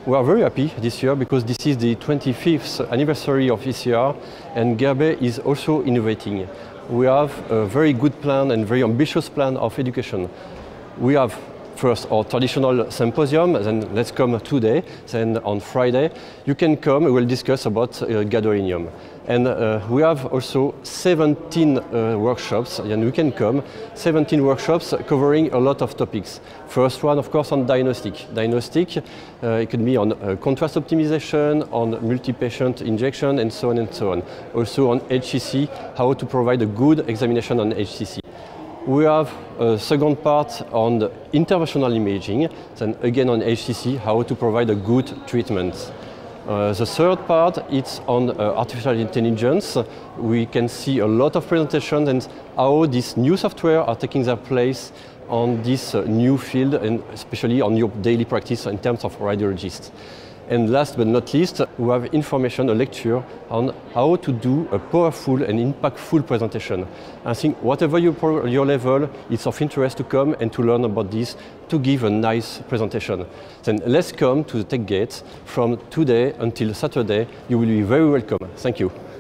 We are very happy this year because this is the 25th anniversary of ECR, and Gerbe is also innovating. We have a very good plan and very ambitious plan of education. We have first our traditional symposium, then let's come today, then on Friday you can come, we will discuss about gadolinium. And we have also 17 workshops, and you can come, 17 workshops covering a lot of topics. First one, of course, on diagnostic. Diagnostic, it could be on contrast optimization, on multi-patient injection, and so on and so on. Also on HCC, how to provide a good examination on HCC. We have a second part on the interventional imaging, then again on HCC, how to provide a good treatment. The third part, it's on artificial intelligence. We can see a lot of presentations and how these new software are taking their place on this new field, and especially on your daily practice in terms of radiologists. And last but not least, we have information, a lecture on how to do a powerful and impactful presentation. I think whatever your level, it's of interest to come and to learn about this, to give a nice presentation. Then let's come to the TechGate from today until Saturday. You will be very welcome. Thank you.